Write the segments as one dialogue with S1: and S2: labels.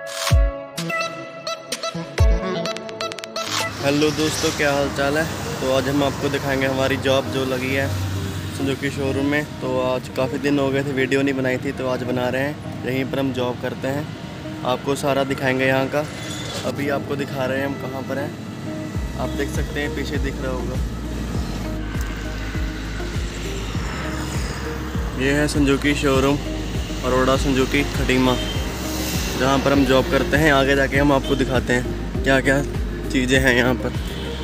S1: Hello दोस्तों, क्या हाल चाल है। तो आज हम आपको दिखाएंगे हमारी जॉब जो लगी है सुजुकी शोरूम में। तो आज काफ़ी दिन हो गए थे, वीडियो नहीं बनाई थी, तो आज बना रहे हैं। यहीं पर हम जॉब करते हैं, आपको सारा दिखाएंगे यहाँ का। अभी आपको दिखा रहे हैं हम कहाँ पर हैं। आप देख सकते हैं, पीछे दिख रहा होगा, ये है Suzuki showroom, Arora Suzuki Khatima, जहाँ पर हम जॉब करते हैं। आगे जाके हम आपको दिखाते हैं क्या क्या चीज़ें हैं यहाँ पर।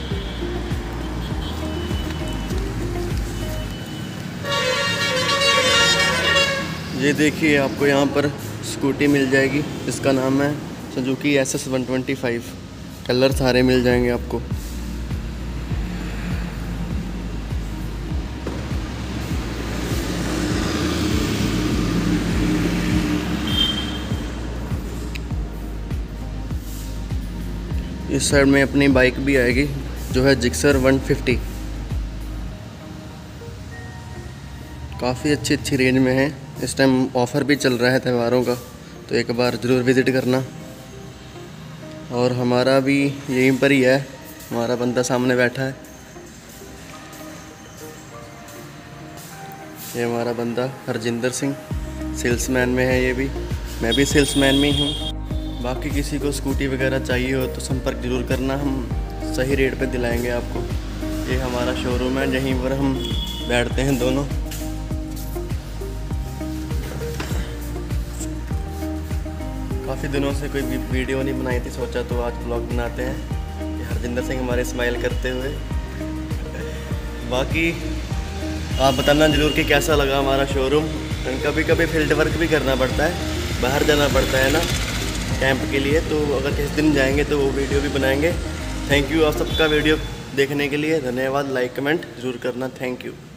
S1: ये देखिए, आपको यहाँ पर स्कूटी मिल जाएगी, इसका नाम है सुजुकी SS 125। कलर सारे मिल जाएंगे आपको। इस साइड में अपनी बाइक भी आएगी जो है जिक्सर 150। काफ़ी अच्छी रेंज में है। इस टाइम ऑफ़र भी चल रहा है त्योहारों का, तो एक बार ज़रूर विज़िट करना। और हमारा भी यहीं पर ही है, हमारा बंदा सामने बैठा है, ये हमारा बंदा हरजिंदर सिंह सेल्समैन में है। ये भी, मैं भी सेल्समैन में ही हूँ। बाकी किसी को स्कूटी वगैरह चाहिए हो तो संपर्क ज़रूर करना, हम सही रेट पे दिलाएंगे आपको। ये हमारा शोरूम है, यहीं पर हम बैठते हैं दोनों। काफ़ी दिनों से कोई वीडियो नहीं बनाई थी, सोचा तो आज ब्लॉग बनाते हैं। ये हरजिंदर सिंह हमारे स्माइल करते हुए। बाकी आप बताना ज़रूर कि कैसा लगा हमारा शोरूम। कभी कभी फील्ड वर्क भी करना पड़ता है, बाहर जाना पड़ता है ना कैंप के लिए, तो अगर किस दिन जाएंगे तो वो वीडियो भी बनाएंगे। थैंक यू आप सबका वीडियो देखने के लिए, धन्यवाद। लाइक कमेंट ज़रूर करना, थैंक यू।